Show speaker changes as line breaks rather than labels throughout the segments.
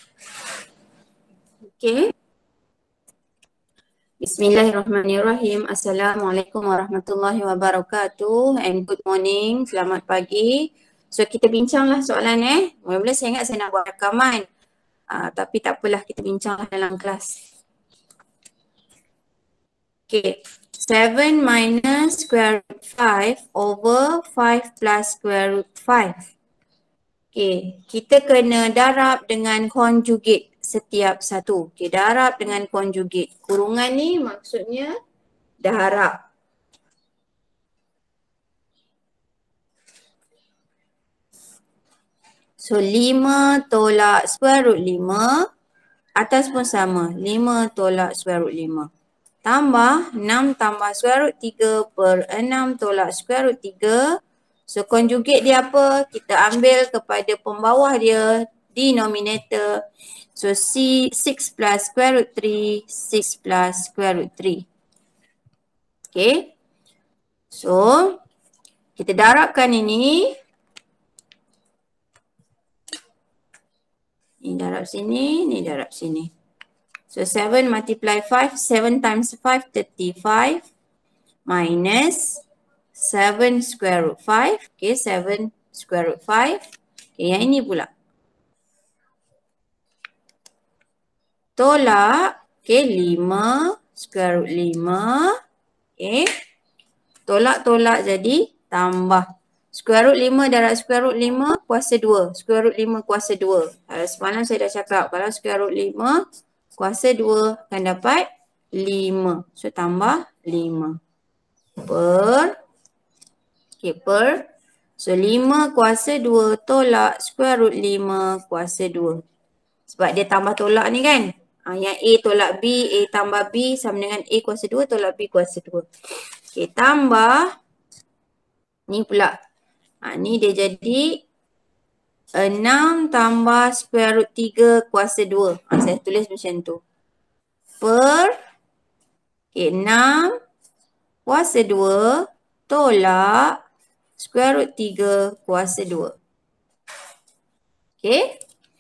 Okay. Bismillahirrahmanirrahim. Assalamualaikum warahmatullahi wabarakatuh and good morning. Selamat pagi. So kita bincanglah soalan Mula-mula saya ingat saya nak buat rakaman. Tapi tak apalah, kita bincanglah dalam kelas. Okay. 7 minus square root 5 over 5 plus square root 5. Okay, kita kena darab dengan conjugate setiap satu. Okay, darab dengan conjugate. Kurungan ni maksudnya darab. So 5 tolak square root 5, atas pun sama. 5 tolak square root 5. Tambah 6 tambah square root 3 per 6 tolak square root 3. So conjugate dia apa? Kita ambil kepada pembawah dia, denominator. So 6 plus square root 3, 6 plus square root 3. Okay. So kita darabkan ini. Ni darab sini, ni darab sini. So 7 multiply 5, 7 times 5, 35 minus 7 square root 5. Okay, 7 square root 5. Okay, yang ini pula. Tolak, okay, 5 square root 5. Okay. Tolak-tolak jadi tambah. Square root 5 darab square root 5 kuasa 2. Square root 5 kuasa 2. Semalam saya dah cakap kalau square root 5 kuasa 2 akan dapat 5. So tambah 5. Per. So 5 kuasa 2 tolak square root 5 kuasa 2. Sebab dia tambah tolak ni kan. Yang A tolak B, A tambah B sama dengan A kuasa 2 tolak B kuasa 2. Okay, tambah. Ni pula. Ni dia jadi 6 tambah square root 3 kuasa 2. Saya tulis macam tu. Per. Okay, 6 kuasa 2 tolak square root 3 kuasa 2. Okay.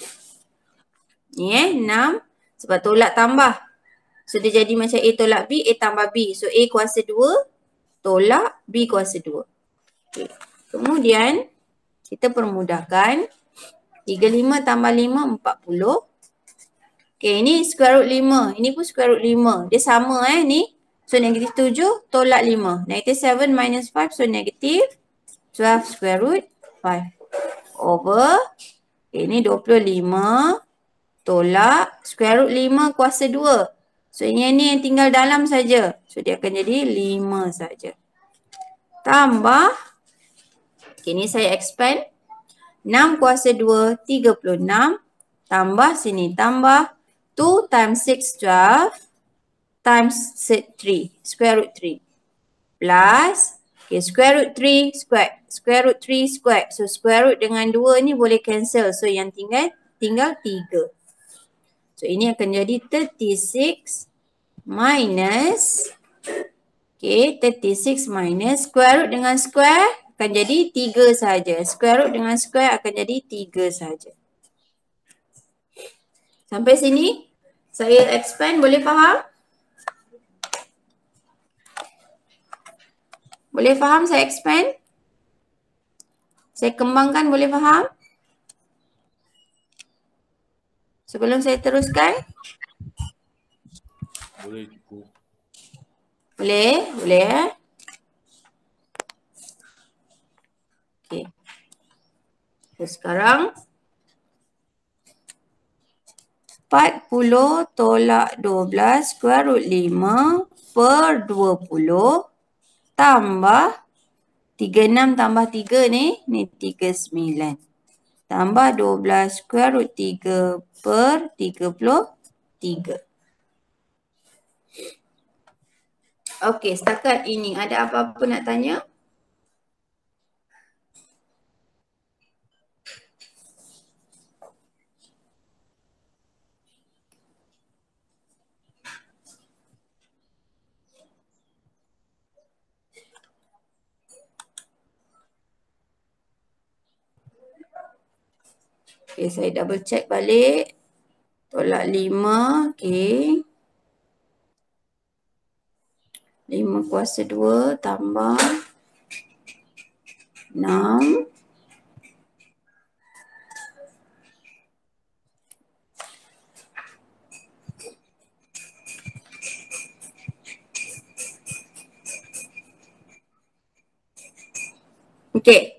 Ni 6 sebab tolak tambah. So dia jadi macam A tolak B, A tambah B. So A kuasa 2 tolak B kuasa 2. Okay. Kemudian kita permudahkan. 35 tambah 5, 40. Okay, ini square root 5. Ini pun square root 5. Dia sama ni. So negatif 7 tolak 5. Negatif 7 minus 5. So negatif 12 square root 5. Over. Okay, ini 25 tolak square root 5 kuasa 2. So ini yang tinggal dalam saja. So dia akan jadi 5 saja. Tambah. Okay, ini saya expand. 6 kuasa 2, 36. Tambah sini, tambah 2 times 6, 12 times 3, square root 3. Plus, okay, square root 3 square, square root 3 square. So square root dengan 2 ni boleh cancel. So yang tinggal 3. So ini akan jadi 36 minus, okay, 36 minus square root dengan square akan jadi 3 saja. Square root dengan square akan jadi 3 saja. Sampai sini saya expand, boleh faham? Boleh faham saya expand? Saya kembangkan, boleh faham? Sebelum saya teruskan?
Boleh cukup.
Boleh? Boleh Okay. So sekarang 40 tolak 12 square root 5 per 20 tambah 36 tambah 3 ni 39. Tambah 12 square root 3 per 33. Okey, setakat ini ada apa-apa nak tanya? Okay, saya double check balik. Tolak 5. Okey. 5 kuasa 2 tambah 6. Okey.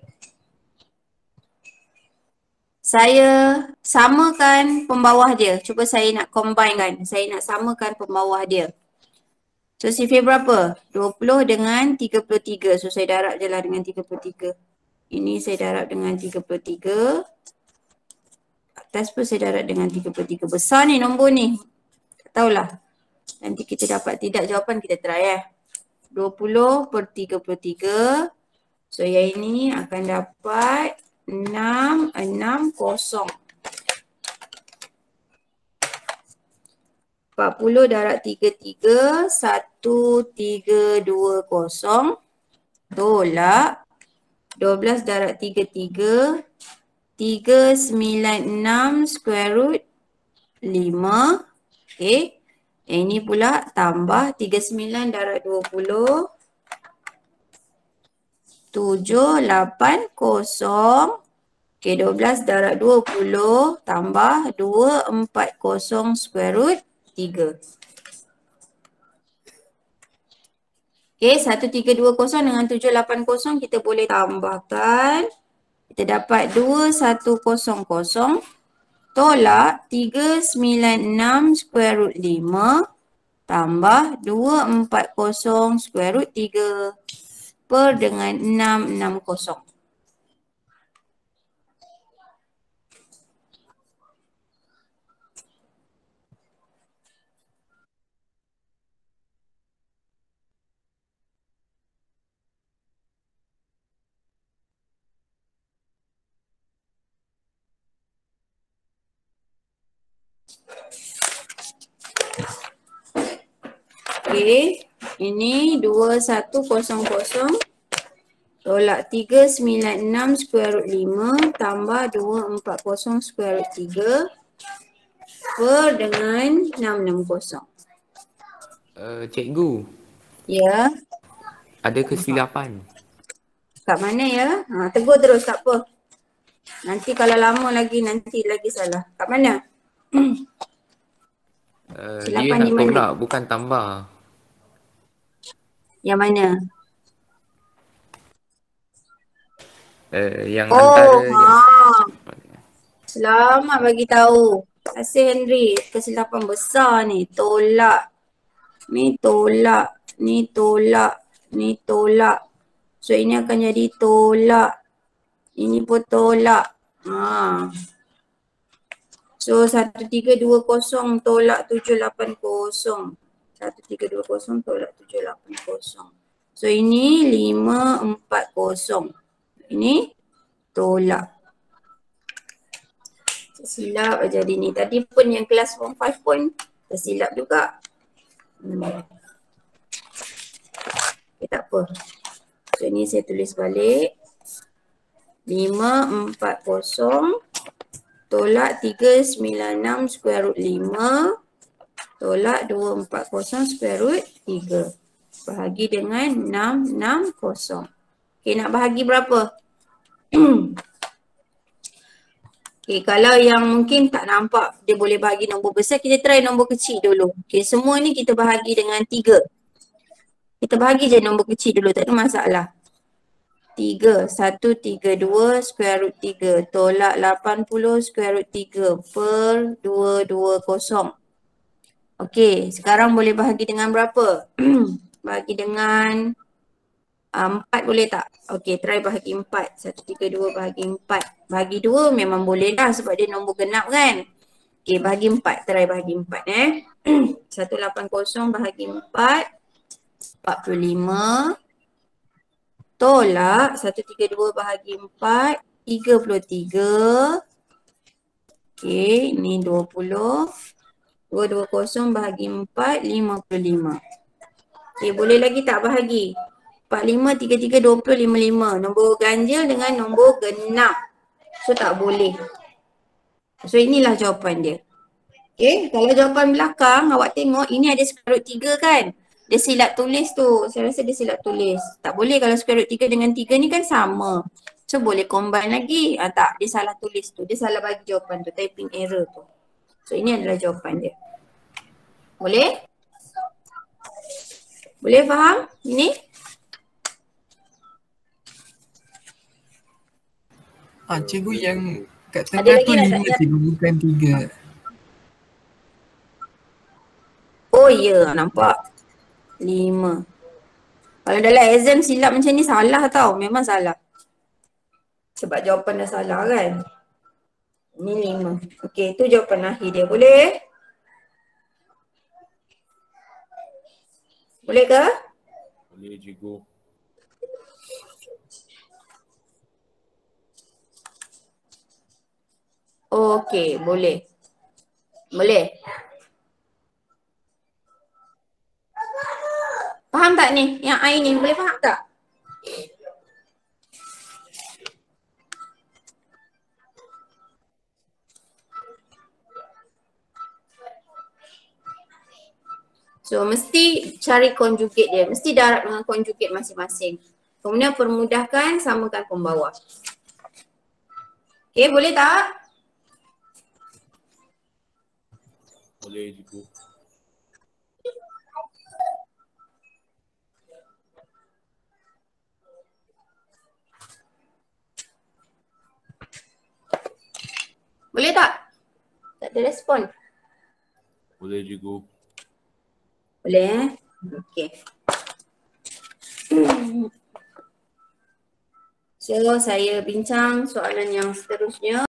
Saya samakan pembawah dia. Cuba saya nak combine kan. Saya nak samakan pembawah dia. So sifir berapa? 20 dengan 33. So saya darab je lah dengan 33. Ini saya darab dengan 33. Atas pun saya darab dengan 33. Besar ni nombor ni. Tak tahulah. Nanti kita dapat tidak jawapan, kita try 20 per 33. So yang ini akan dapat 660. 40 darab 33, 1320. Tolak 12 darab 33, 396 square root 5. Okay. Yang ini pula tambah 39 darab 20. 780. Okey, 12 darab 20 tambah 240 square root 3. Okey, 1320 dengan 780 kita boleh tambahkan. Kita dapat 2100 tolak 396 square root 5 tambah 240 square root 3 per dengan 660. Okey, ini 2100 tolak 396 square root 5 tambah 240 square root 3 per dengan 660.
Cikgu.
Ya.
Ada kesilapan.
Kat mana ya? Tegur terus, tak apa. Nanti kalau lama lagi, nanti lagi salah. Kat mana?
Dia nak tolak, bukan tambah.
Yang mana?
Yang antara
Selamat bagi tahu. Terima kasih Henry. Kesilapan besar ni. Tolak. Ni tolak. Ni tolak. Ni tolak. So ini akan jadi tolak. Ini pun tolak. So 1320 tolak 780. 1320 tolak 780. So ini 540. Ini tolak. Tersilap jadi ni. Tadi pun yang kelas form 5 pun tersilap juga. Okay, tak apa. So ini saya tulis balik. 540 tolak 396 square root 5 tolak 240 square root 3. Bahagi dengan 660. Okay, nak bahagi berapa? Okay, kalau yang mungkin tak nampak dia boleh bahagi nombor besar, kita try nombor kecil dulu. Okay, semua ni kita bahagi dengan 3. Kita bahagi je nombor kecil dulu, tak ada masalah. 3, 132 square root 3 tolak 80 square root 3 per 220. Okey, sekarang boleh bahagi dengan berapa? Bahagi dengan 4 boleh tak? Okey, try bahagi 4. 132 bahagi 4. Bahagi 2 memang boleh dah sebab dia nombor genap kan? Okey, bahagi 4. Try bahagi 4 180 bahagi 4. 45. Tolak 132 bahagi 4. 33. Okey, ni 20. 220 bahagi 4. 55. Okey, boleh lagi tak bahagi? 45, 33, 20, 55. Nombor ganjil dengan nombor genap. So tak boleh. So inilah jawapan dia. Okay, kalau jawapan belakang awak tengok ini ada square root 3 kan. Dia silap tulis tu. Saya rasa dia silap tulis. Tak boleh kalau square root 3 dengan 3 ni kan sama. So boleh combine lagi. Tak, dia salah tulis tu. Dia salah bagi jawapan tu. Typing error tu. So ini adalah jawapan dia. Boleh? Boleh faham ini?
Cikgu yang kat tengah tu 5 cikgu, bukan 3.
Oh ya, nampak. 5. Kalau dalam exam silap macam ni salah tau. Memang salah. Sebab jawapan dah salah kan. Ni 5. Okey, tu jawapan akhir dia. Boleh? Boleh ke?
Boleh cikgu.
Okey, boleh. Boleh. Faham tak ni? Yang I ni boleh faham tak? So mesti cari conjugate dia. Mesti darab dengan conjugate masing-masing. Kemudian permudahkan samakan pembawah. Okay, boleh tak?
Boleh cikgu.
Boleh tak? Tak ada respon.
Boleh cikgu.
Boleh Okay. So saya bincang soalan yang seterusnya.